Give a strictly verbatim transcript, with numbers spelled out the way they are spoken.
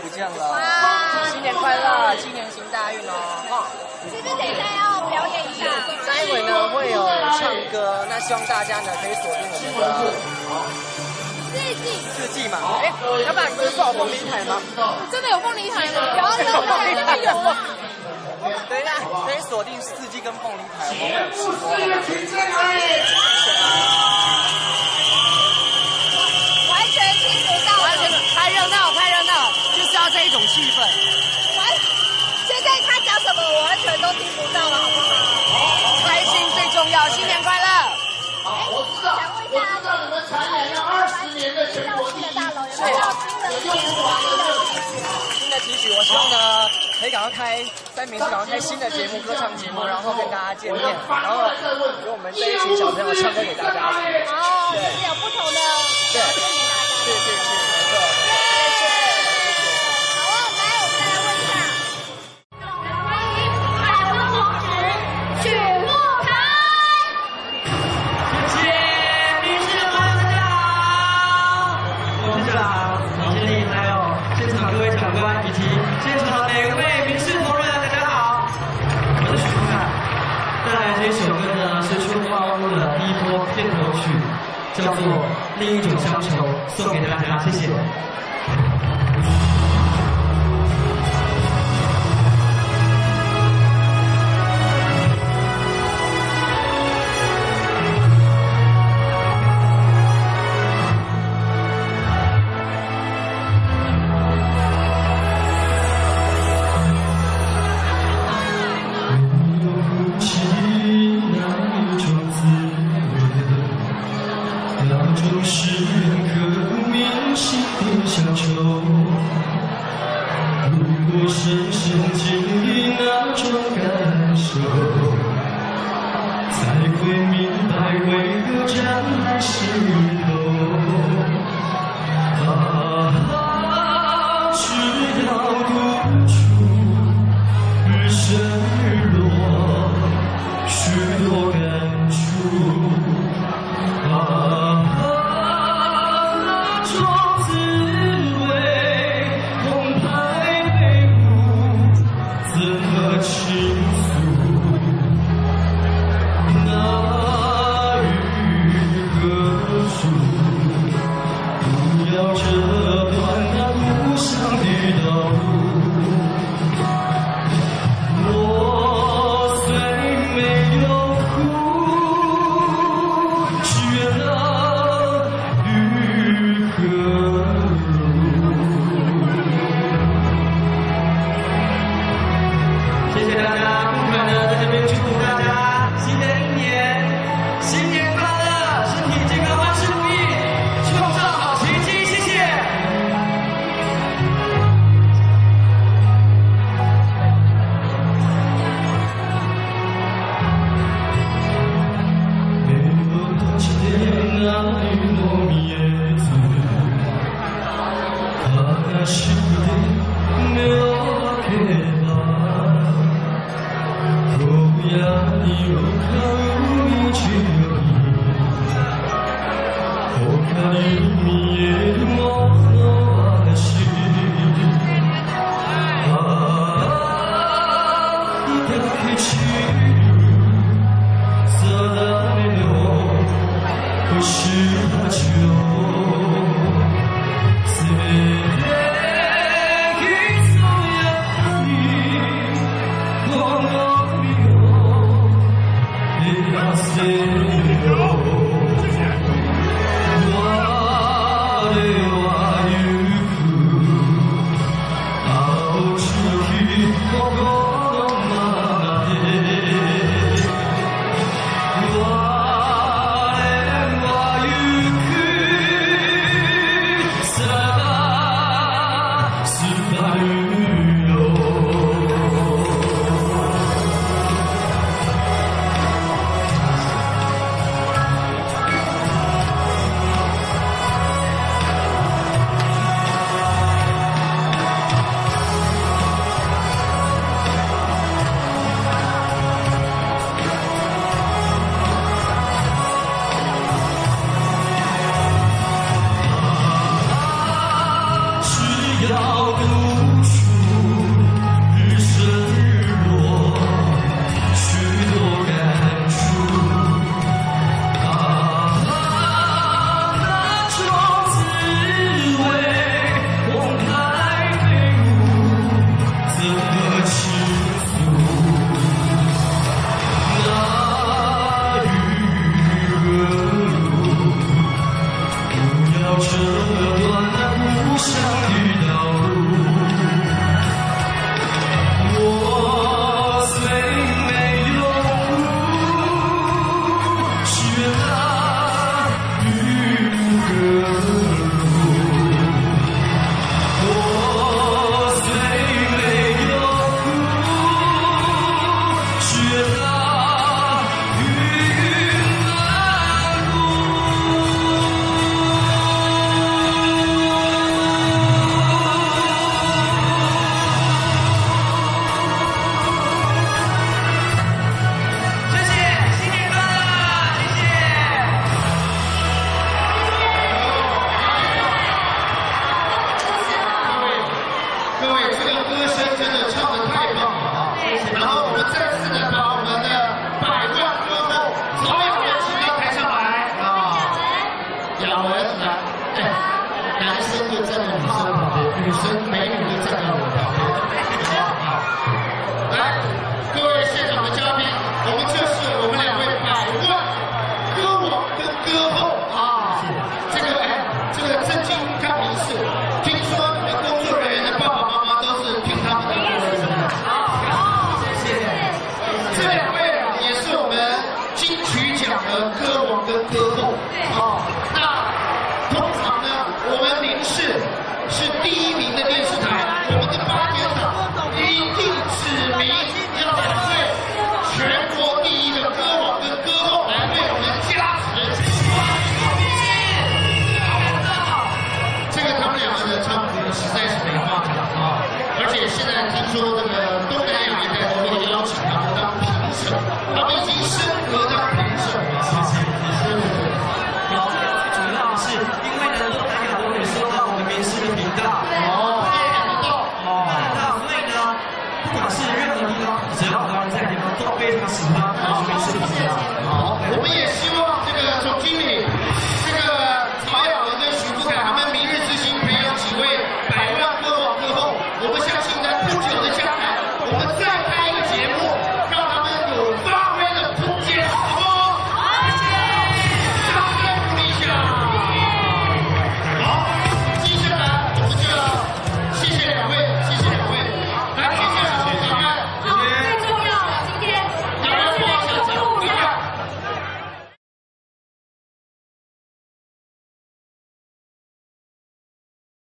见了。新年快乐，新年行大运哦！哈。 是不是等一下要表演一下？ 待会呢会有唱歌，那希望大家呢可以锁定我们的四季。 四季嘛，哎，要不然你不是说有凤梨台吗？ 真的有凤梨台吗？有啊有啊，真的有啊。 等一下，可以锁定四季跟凤梨台，我们会有直播。 完全听不到， 完全太热闹，太热闹，就是要这一种气氛。 完，现在他讲什么，我完全都听不到了，好不好？ 开心最重要，新年快乐！ 好，我知道。想问一下，你们蝉联了二十年的全国第一，大楼有没有新的期许？ 新的期许，我希望呢可以赶快开三明治，赶快开新的节目，歌唱节目，然后跟大家见面，然后由我们这一群小朋友唱歌给大家。 好，就是有不同的对，是是是，没错。谢谢。 好，来，我们再来问一下，欢迎海峰同志曲目台。 谢谢，女士们大家好，我是长王建立，还有现场各位长官以及现场每位民事同仁，大家好，我是许峰凯。带来这首歌呢是《春花屋》的第一波片头曲，叫做《另一种乡愁》，送给大家，谢谢。 要路。 歌声真的唱得太棒了啊！然后我们再次的把我们的百万歌后曹雅文请到台上来啊！雅文来，男生就站在女生的旁边，女生美女就站在我旁边。